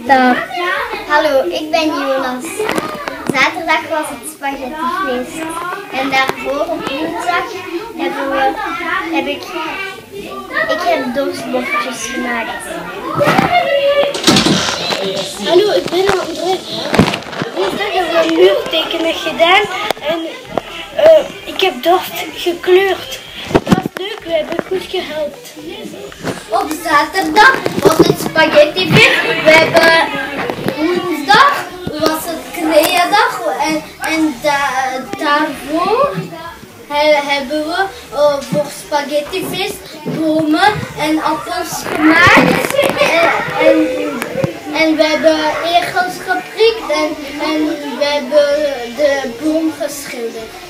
Dag. Hallo, ik ben Jonas. Zaterdag was het spaghettifeest. En daarvoor op woensdag heb dorstbordjes gemaakt. Hallo, ik ben André. Woensdag hebben we een muurtekenen gedaan en ik heb dorst gekleurd. Dat was leuk, we hebben goed gehelpt. Op zaterdag was het spaghettifeest. We hebben woensdag was het creadag en daarvoor hebben we voor spaghettifeest bomen en appels gemaakt. En we hebben egels geprikt en we hebben de boom geschilderd.